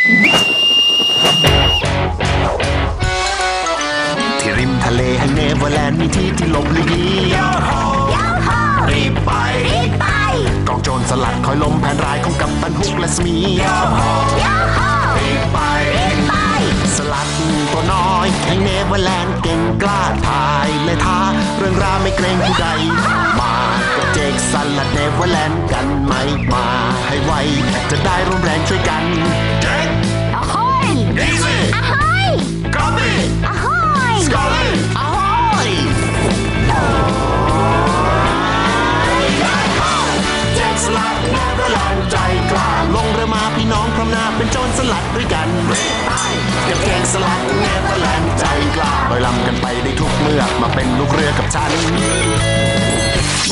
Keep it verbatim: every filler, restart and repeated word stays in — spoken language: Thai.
ที่ริมทะเลแห่งเนเวอร์แลนด์มีที่ที่หลบหลีกลี่ยาฮูยาฮูรีบไปรีบไปกองโจรสลัดคอยล้มแผนร้ายของกัปตันฮุกและสมียาฮูยาฮูรีบไปรีบไปสลัดตัวน้อยแห่งเนเวอร์แลนด์เก่งกล้าทายและท้าเรื่องราวไม่เกรงผู้ใดมากับเจคสันและเนเวอร์แลนด์กันไหมมาให้ไวจะได้ร่วมแรงช่วยกันเจคอะโฮยอีซี่อะโฮยกอบบี้อะโฮยสกอตตี้อะโฮยเจคสลัดเนเวอร์แลนด์ใจกล้าลงเรือมาพี่น้องพร้อมหน้าเป็นโจรสลัดด้วยกันกับเจคสลัดเนเวอร์แลนด์ใจกล้าลอยลำกันไปได้ทุกเมื่อมาเป็นลูกเรือกับฉัน